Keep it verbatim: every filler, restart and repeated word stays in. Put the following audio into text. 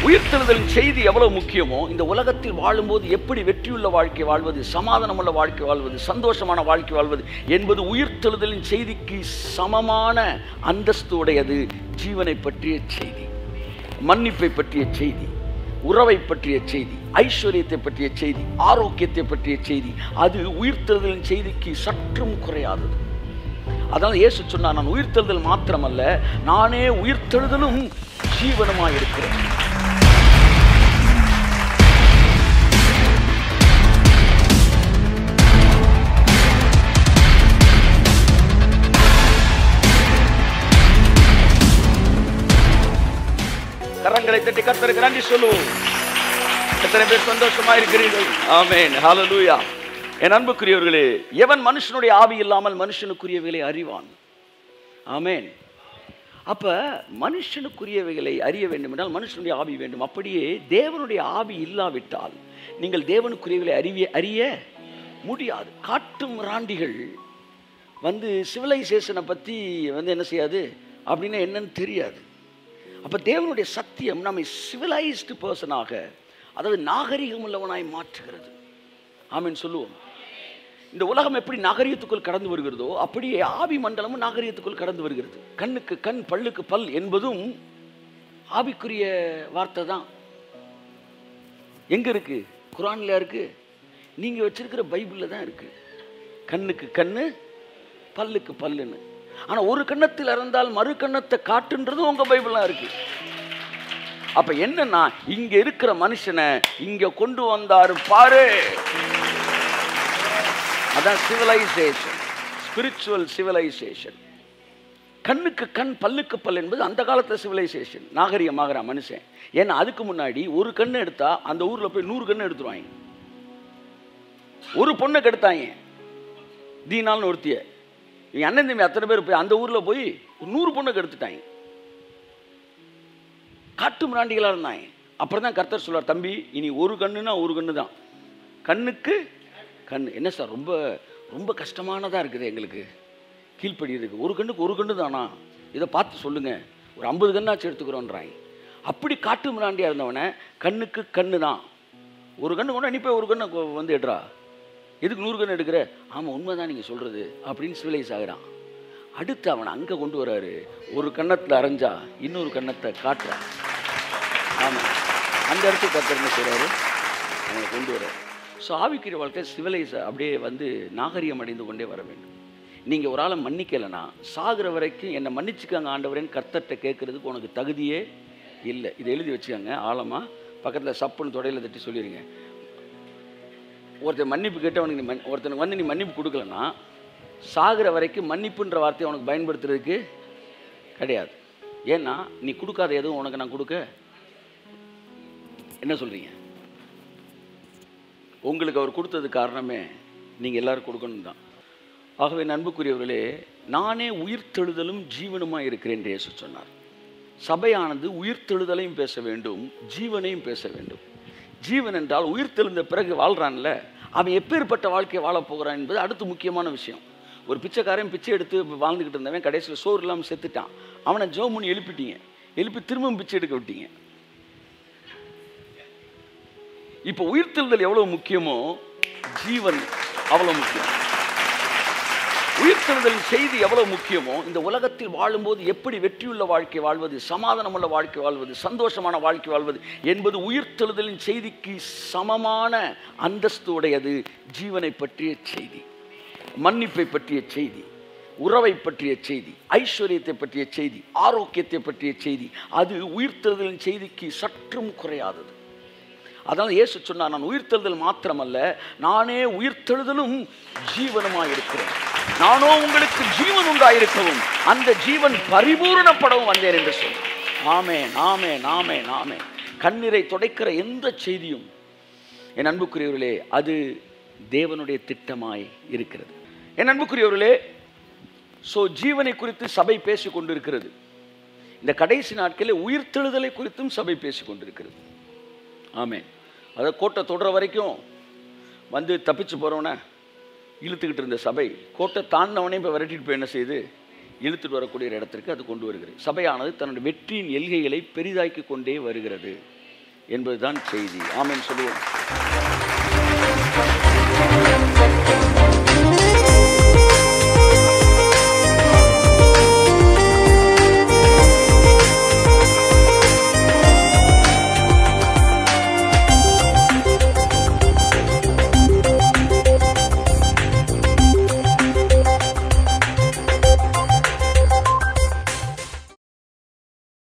உயிர்த்தெழுதலின் செய்தி எவ்வளவு முக்கியமோ, இந்த உலகத்தில் வாழும்போது எப்படி வெற்றியுள்ள வாழ்க்கை வாழ்வது, சமாதானமுள்ள வாழ்க்கை வாழ்வது, சந்தோஷமான வாழ்க்கை வாழ்வது என்பது உயிர்த்தெழுதலின் செய்திக்கு சமமான அந்தஸ்து உடையது. ஜீவனை பற்றிய செய்தி, மன்னிப்பை பற்றிய செய்தி, உறவை பற்றிய செய்தி, ஐஸ்வர்யத்தை பற்றிய செய்தி, ஆரோக்கியத்தை பற்றிய செய்தி, அது உயிர்த்தெழுதலின் செய்திக்கு சற்றும் குறையாதது. அதனால் இயேசு சொன்னார், நான் உயிர்த்தெழுதல் மாத்திரமல்ல, நானே உயிர்த்தெழுதலும் ஜீவனுமாய் இருக்கிறேன். கரங்களை தட்டி கர்த்தருக்கு நன்றி சொல்லுவோம். எத்தனை பேர் சந்தோஷமா இருக்கிறீர்கள்? ஆமென், ஹல்லேலூயா. என் அன்புக்குரியவர்களே, எவன் மனுஷனுடைய ஆவி இல்லாமல் மனுஷனுக்குரியவைகளை அறிவான்? ஆமென். அப்ப மனுஷனுக்குரியவைகளை அறிய வேண்டும் என்றால் மனுஷனுடைய ஆவி வேண்டும். அப்படியே தேவனுடைய ஆவி இல்லாவிட்டால் நீங்கள் தேவனுக்குரியவைகளை அறிய அறிய முடியாது. காட்டும் ராண்டிகள் வந்து சிவிலைசேஷனை பற்றி வந்து என்ன செய்யாது அப்படின்னா என்னன்னு தெரியாது. அப்போ தேவனுடைய சத்தியம் நம்மை சிவிலைஸ்டு பர்சனாக, அதாவது நாகரிகம் உள்ளவனாய் மாற்றுகிறது. ஆமென் சொல்லுவோம். இந்த உலகம் எப்படி நாகரிகத்துக்குள் கடந்து வருகிறதோ அப்படியே ஆவி மண்டலமும் நாகரிகத்துக்குள் கடந்து வருகிறது. கண்ணுக்கு கண், பல்லுக்கு பல் என்பதும் ஆவிக்குரிய வார்த்தை தான். எங்க இருக்கு? குர்ஆன்ல இருக்கு. நீங்க வச்சிருக்கிற பைபிள்ல தான் இருக்கு. கண்ணுக்கு கண்ணு, பல்லுக்கு பல்லுன்னு. ஆனா ஒரு கண்ணத்தில் இருந்தால் மறு கண்ணத்தை காட்டுன்றதும் உங்க பைபிள்லாம் இருக்கு. அப்ப என்னன்னா, இங்க இருக்கிற மனுஷனை இங்க கொண்டு வந்தாரு பாரு. அதான் சிவிலைசேஷன், ஸ்பிரிச்சுவல் சிவிலைசேஷன். கண்ணுக்கு கண், பல்லுக்கு பல் என்பது அந்த காலத்தில் சிவிலைசேஷன், நாகரிகமாகிற மனுஷன். ஏன்னா அதுக்கு முன்னாடி ஒரு கண்ணை எடுத்தா அந்த ஊர்ல போய் நூறு கண்ணை எடுத்துருவாங்க. ஒரு பொண்ணை கெடுத்தாங்க, தீனால்னு ஒருத்திய. என் அண்ணன் தம்பி அத்தனை பேர் போய் அந்த ஊர்ல போய் நூறு பொண்ணை கெடுத்துட்டாங்க. காட்டு மிராண்டிகளா இருந்தாங்க. அப்புறம் தான் கர்த்தர் சொல்றார், தம்பி இனி ஒரு கண்ணுன்னா ஒரு கண்ணு தான். கண்ணுக்கு கண். என்ன சார், ரொம்ப ரொம்ப கஷ்டமானதாக இருக்குது எங்களுக்கு கீழ்ப்படி இருக்குது. ஒரு கண்ணுக்கு ஒரு கண்ணு தானா, இதை பார்த்து சொல்லுங்க, ஒரு ஐம்பது கண்ணாச்சு எடுத்துக்கிறோன்றாங்க. அப்படி காட்டு மிராண்டியாக இருந்தவனை கண்ணுக்கு கண்ணு தான், ஒரு கண்ணு கொண்டு நீ போய் ஒரு கண்ணை வந்து எடுறா, எதுக்கு நூறு கண்ணு எடுக்கிற? ஆமாம் உண்மைதான் நீங்கள் சொல்கிறது அப்படின்னு சிவிலைஸ் ஆகிறான். அடுத்து அவனை அங்கே கொண்டு வராரு, ஒரு கண்ணத்தில் அரைஞ்சா இன்னொரு கண்ணத்தை காட்டுறான். ஆமாம், அந்த இடத்துக்கு கர்த்தர் என்ன செய்கிறாரு, அவனை கொண்டு வர்றாரு. ஸோ ஆவிக்குரிய வாழ்க்கை சிவிலைஸ் அப்படியே வந்து நாகரிகம் அடைந்து கொண்டே வர வேண்டும். நீங்கள் ஒரு ஆளை மன்னிக்கலைன்னா சாகிற வரைக்கும் என்னை மன்னிச்சுக்காங்க ஆண்டவரேன்னு கர்த்தர்கிட்ட கேட்குறதுக்கு உனக்கு தகுதியே இல்லை. இதை எழுதி வச்சுக்கோங்க ஆழமாக, பக்கத்தில் சப்புன்னு தொடையில் தட்டி சொல்லிடுங்க. ஒருத்தர் மன்னிப்பு கேட்டவனுக்கு நீ மன் ஒருத்தனுக்கு வந்து நீ மன்னிப்பு கொடுக்கலன்னா சாகிற வரைக்கும் மன்னிப்புன்ற வார்த்தையை உனக்கு பயன்படுத்துறதுக்கு கிடையாது. ஏன்னா நீ கொடுக்காத எதுவும் உனக்கு நான் கொடுக்க என்ன சொல்கிறீங்க? உங்களுக்கு அவர் கொடுத்தது காரணமே நீங்கள் எல்லோரும் கொடுக்கணும் தான். ஆகவே அன்புக்குரியவர்களே, நானே உயிர்த்தெழுதலும் ஜீவனுமாக இருக்கிறேன் என்று இயேசு சொன்னார். சபையானது உயிர்த்தெழுதலையும் பேச வேண்டும், ஜீவனையும் பேச வேண்டும். ஜீவன் என்றால் உயிர்த்தெழுந்த பிறகு வாழ்கிறான்ல, அவன் எப்பேற்பட்ட வாழ்க்கையை வாழப் போகிறான் என்பது அடுத்து முக்கியமான விஷயம். ஒரு பிச்சைக்காரன் பிச்சை எடுத்து வாழ்ந்துக்கிட்டு இருந்தவன் கடைசியில் சோறு இல்லாமல் செத்துட்டான். அவனை ஜோமுன்னு எழுப்பிட்டீங்க, எழுப்பி திரும்பவும் பிச்சை எடுக்க விட்டீங்க. இப்போ உயிர்த்தெழுதல் எவ்வளவு முக்கியமோ ஜீவன் அவ்வளவு முக்கியம். உயிர்த்தெழுதலின் செய்தி எவ்வளவு முக்கியமோ, இந்த உலகத்தில் வாழும்போது எப்படி வெற்றியுள்ள வாழ்க்கை வாழ்வது, சமாதானமுள்ள வாழ்க்கை வாழ்வது, சந்தோஷமான வாழ்க்கை வாழ்வது என்பது உயிர்த்தெழுதலின் செய்திக்கு சமமான அந்தஸ்து உடையது. ஜீவனை பற்றிய செய்தி, மன்னிப்பை பற்றிய செய்தி, உறவை பற்றிய செய்தி, ஐஸ்வர்யத்தை பற்றிய செய்தி, ஆரோக்கியத்தை பற்றிய செய்தி, அது உயிர்த்தெழுதலின் செய்திக்கு சற்றும் குறையாதது. அதனால் இயேசு சொன்னார், நான் உயிர்த்தெழுதல் மாத்திரமல்ல, நானே உயிர்த்தெழுதலும் ஜீவனுமாய் இருக்கிறேன். நானோ உங்களுக்கு ஜீவன் உண்டாயிருக்கவும் அந்த ஜீவன் பரிபூரணப்படவும் வந்தேன் என்று சொன்னார். ஆமென், ஆமென், ஆமென், ஆமென். கண்ணீரை துடைக்கிற எந்த செய்தியும் என் அன்புக்குரியவர்களே அது தேவனுடைய திட்டமாய் இருக்கிறது. என் அன்புக்குரியவர்களே, ஸோ ஜீவனை குறித்து சபை பேசி கொண்டிருக்கிறது. இந்த கடைசி நாட்களில் உயிர்த்தெழுதலை குறித்தும் சபை பேசி கொண்டிருக்கிறது. ஆமென். அதை கோட்டை தொடுற வரைக்கும் வந்து தப்பிச்சு போகிறவனை இழுத்துக்கிட்டு இருந்த சபை, கோட்டை தாண்டினவனே இப்போ விரட்டிட்டு போய் என்ன செய்யுது, இழுத்துட்டு வரக்கூடிய இடத்திற்கு அது கொண்டு வருகிறது. சபையானது தன்னுடைய வெற்றியின் எல்கைகளை பெரிதாக்கி கொண்டே வருகிறது. என்பதுதான் செய்தி. ஆமென் சொல்லுவோம்.